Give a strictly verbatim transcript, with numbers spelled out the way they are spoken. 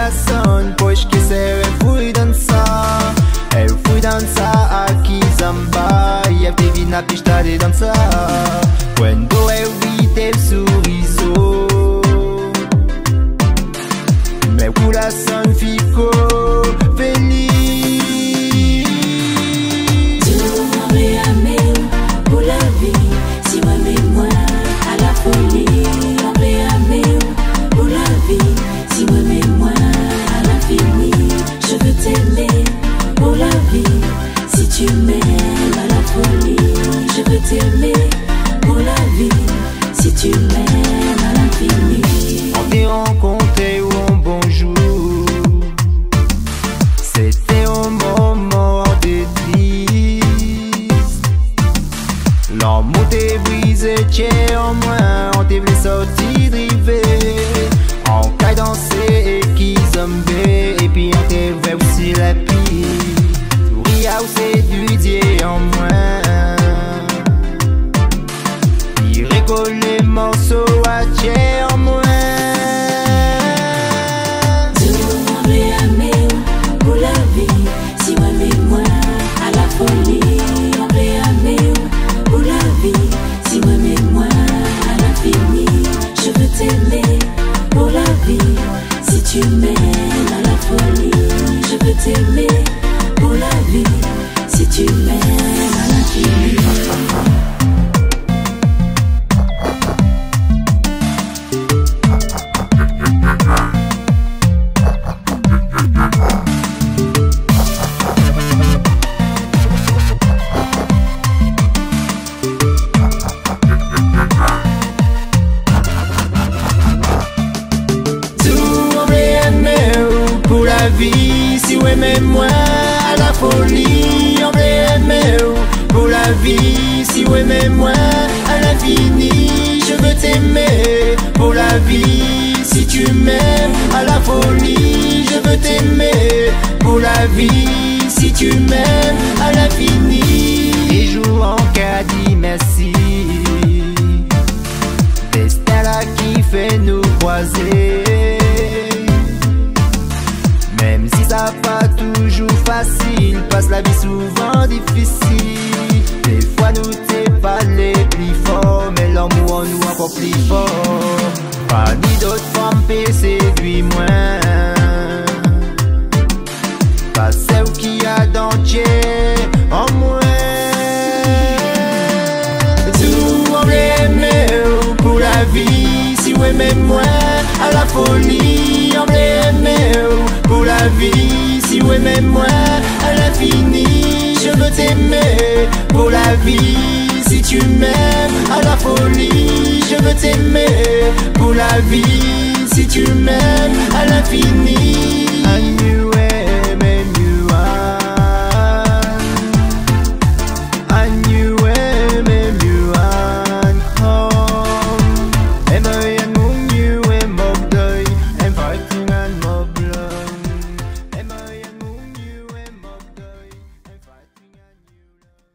coração, pois que ser eu fui dançar. Eu fui dançar aqui samba e eu te vi na pista de dançar. Quando eu vi teu sorriso, meu coração ficou feliz. Tu m'aurais aimé pour la vie, si moi-même moi à la folie. M'aurais aimé pour la vie, si moi-même moi à l'infini. Je veux t'aimer pour la vie, si tu m'aimes à la folie. Je veux t'aimer pour la vie, si tu m'aimes à l'infini. On t'est rencontré un bon jour, c'était un moment de triste. L'amour t'est brisé, tiens en moins, on t'est voulu sortir drivé. On caille danser et qui zombie, et puis on t'est vrai aussi la pire. Sourire c'est du dieu en moins. Il récolte les morceaux à tiens en moins. Tu m'aurais aimé pour la vie, si moi-même moi à la folie. M'aurais aimé pour la vie, si moi-même moi à l'infini. Je veux t'aimer pour la vie, si tu m'aimes à la folie. Je veux t'aimer pour la vie, si tu m'aimes à l'infini. Pour la vie, si ouais même moi à la folie. On veut aimer pour la vie, si ouais même moi à l'infini. Je veux t'aimer pour la vie, si tu m'aimes à la folie. Je veux t'aimer pour la vie, si tu m'aimes à l'infini. Et jour en cas dit merci, destin là qui fait nous croiser. Même si ça pas toujours facile, passe la vie souvent difficile. Des fois nous t'es pas les plus forts, mais l'amour en nous encore plus fort. Pas ni d'autres femmes peut séduire moins, pas celle qui a dentier en moins. Tout on aimer pour la vie, si ouais même moi à la folie. On aimer pour la vie, si ouais même moi à l'infini. Je veux t'aimer pour la vie, si tu m'aimes à la folie. Je veux t'aimer pour la vie, si tu m'aimes à l'infini.